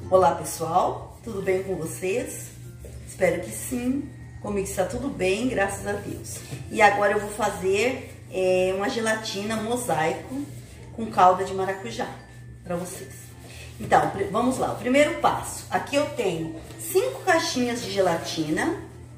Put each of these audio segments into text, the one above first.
Olá pessoal, tudo bem com vocês? Espero que sim, comigo está tudo bem, graças a Deus. E agora eu vou fazer uma gelatina mosaico com calda de maracujá para vocês. Então, vamos lá, o primeiro passo. Aqui eu tenho 5 caixinhas de gelatina,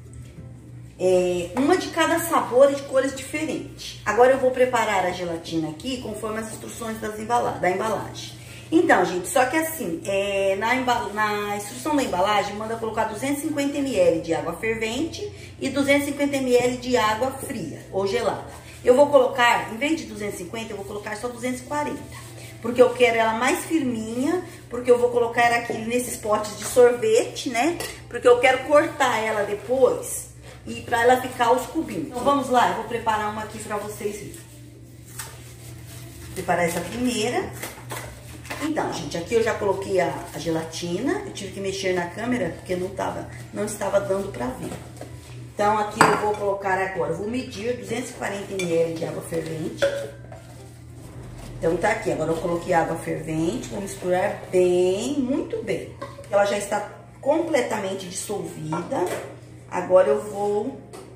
uma de cada sabor e de cores diferentes. Agora eu vou preparar a gelatina aqui conforme as instruções da embalagem. Então, gente, só que assim, na instrução da embalagem, manda colocar 250 ml de água fervente e 250 ml de água fria ou gelada. Eu vou colocar, em vez de 250, eu vou colocar só 240. Porque eu quero ela mais firminha, porque eu vou colocar ela aqui nesses potes de sorvete, né? Porque eu quero cortar ela depois e pra ela ficar os cubinhos. Então, vamos lá, eu vou preparar uma aqui pra vocês verem. Vou preparar essa primeira. Então, gente, aqui eu já coloquei a gelatina. Eu tive que mexer na câmera porque não estava dando pra ver. Então, aqui eu vou colocar agora, eu vou medir 240 ml de água fervente. Então, tá aqui, agora eu coloquei água fervente, vou misturar bem, muito bem. Ela já está completamente dissolvida. Agora eu vou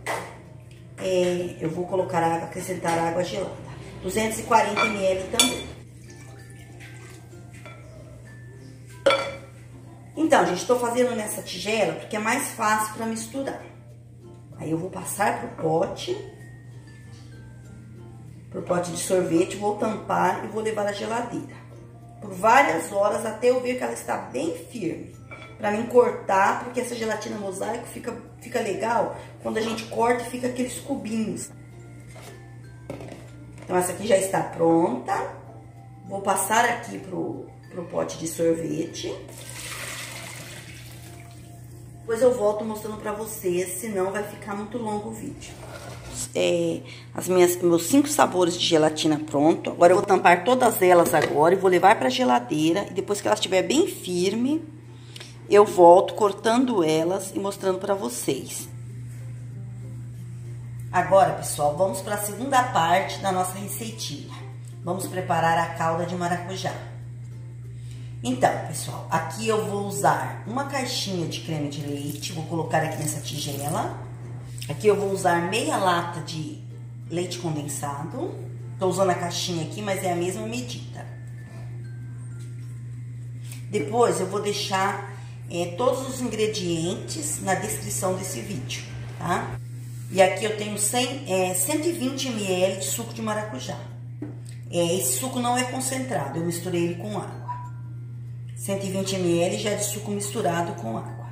colocar água, acrescentar água gelada. 240 ml também. Então, gente, estou fazendo nessa tigela porque é mais fácil para misturar. Aí eu vou passar pro pote de sorvete, vou tampar e vou levar na geladeira por várias horas até eu ver que ela está bem firme. Para mim cortar, porque essa gelatina mosaico fica legal quando a gente corta e fica aqueles cubinhos. Então, essa aqui já está pronta. Vou passar aqui pro pote de sorvete. Depois eu volto mostrando pra vocês, senão vai ficar muito longo o vídeo. Meus 5 sabores de gelatina pronto. Agora eu vou tampar todas elas agora e vou levar pra geladeira. E depois que ela estiver bem firme, eu volto cortando elas e mostrando pra vocês. Agora, pessoal, vamos pra segunda parte da nossa receitinha. Vamos preparar a calda de maracujá. Então, pessoal, aqui eu vou usar uma caixinha de creme de leite, vou colocar aqui nessa tigela. Aqui eu vou usar meia lata de leite condensado. Tô usando a caixinha aqui, mas é a mesma medida. Depois eu vou deixar todos os ingredientes na descrição desse vídeo, tá? E aqui eu tenho 120 ml de suco de maracujá. Esse suco não é concentrado, eu misturei ele com água. 120 ml já de suco misturado com água.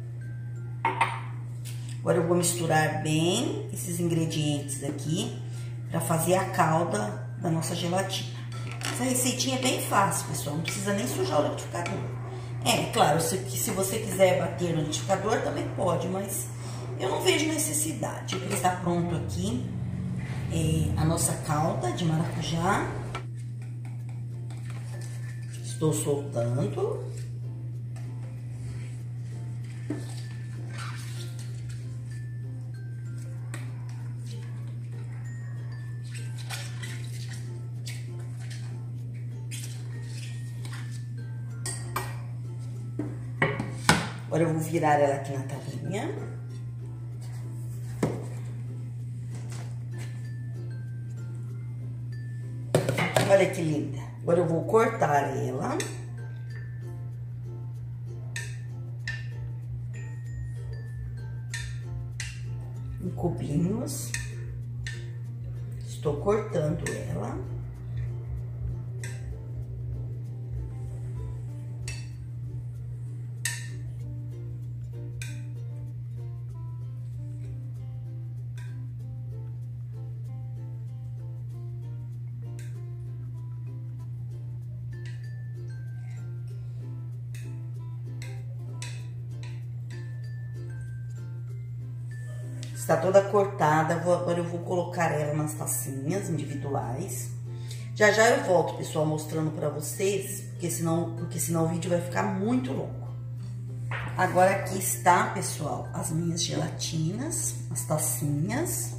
Agora eu vou misturar bem esses ingredientes aqui para fazer a calda da nossa gelatina. Essa receitinha é bem fácil, pessoal, não precisa nem sujar o liquidificador. Claro, se você quiser bater no liquidificador também pode, mas eu não vejo necessidade. Porque está pronto aqui a nossa calda de maracujá. Estou soltando. Agora eu vou virar ela aqui na tavinha. Olha que linda. Agora eu vou cortar ela. Em cubinhos. Estou cortando ela. Está toda cortada, agora eu vou colocar ela nas tacinhas individuais. Já já eu volto, pessoal, mostrando pra vocês, porque senão o vídeo vai ficar muito longo. Agora aqui está, pessoal, as minhas gelatinas, as tacinhas.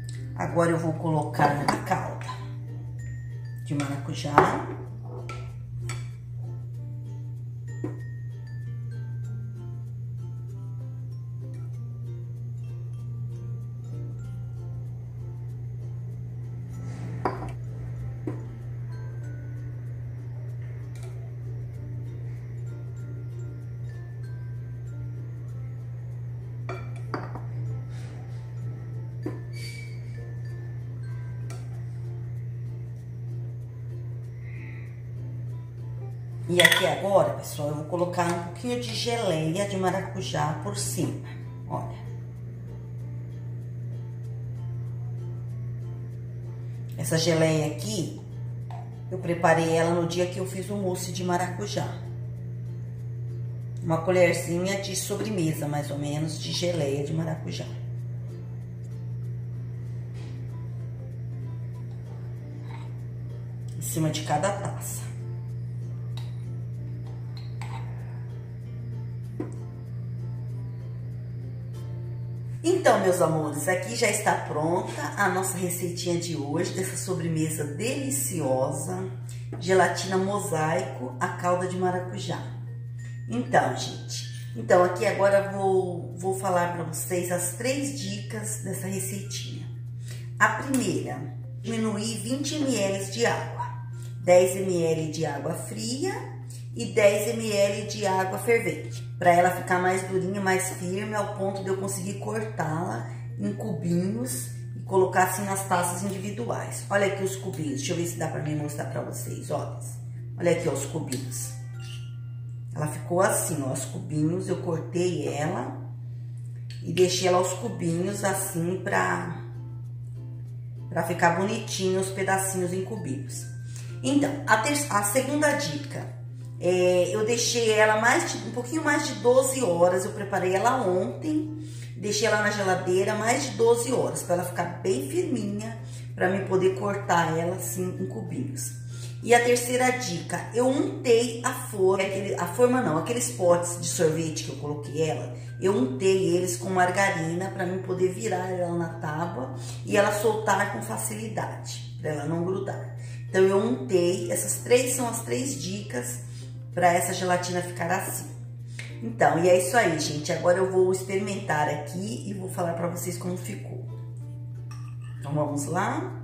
Agora eu vou colocar a calda de maracujá. E aqui agora, pessoal, eu vou colocar um pouquinho de geleia de maracujá por cima, olha. Essa geleia aqui, eu preparei ela no dia que eu fiz o mousse de maracujá. Uma colherzinha de sobremesa, mais ou menos, de geleia de maracujá. Em cima de cada taça. Então, meus amores, aqui já está pronta a nossa receitinha de hoje, dessa sobremesa deliciosa, gelatina mosaico à calda de maracujá. Então, gente, aqui agora vou falar para vocês as 3 dicas dessa receitinha. A primeira, diminuir 20 ml de água, 10 ml de água fria e 10 ml de água fervente, para ela ficar mais durinha, mais firme, ao ponto de eu conseguir cortá-la em cubinhos e colocar assim nas taças individuais. Olha aqui os cubinhos, deixa eu ver se dá para mim mostrar para vocês, olha aqui ó, os cubinhos. Ela ficou assim, ó, os cubinhos, eu cortei ela e deixei ela aos cubinhos assim para ficar bonitinho os pedacinhos em cubinhos. Então, a segunda dica, eu deixei ela um pouquinho mais de 12 horas, eu preparei ela ontem, deixei ela na geladeira mais de 12 horas, para ela ficar bem firminha, para mim poder cortar ela assim em cubinhos. E a terceira dica, eu untei a forma, aqueles potes de sorvete que eu coloquei ela, eu untei eles com margarina para mim poder virar ela na tábua e ela soltar com facilidade, para ela não grudar. Então eu untei, essas 3 são as 3 dicas para essa gelatina ficar assim. Então, e é isso aí, gente. Agora eu vou experimentar aqui e vou falar para vocês como ficou. Então vamos lá.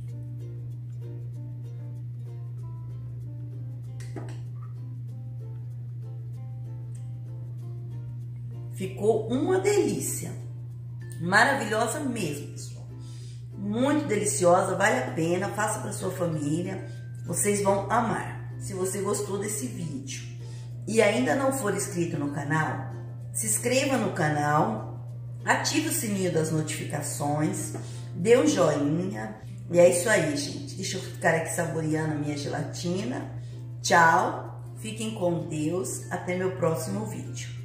Ficou uma delícia. Maravilhosa mesmo, pessoal. Muito deliciosa, vale a pena. Faça para sua família. Vocês vão amar. Se você gostou desse vídeo e ainda não for inscrito no canal, se inscreva no canal, ative o sininho das notificações, dê um joinha. E é isso aí, gente. Deixa eu ficar aqui saboreando a minha gelatina. Tchau, fiquem com Deus, até meu próximo vídeo.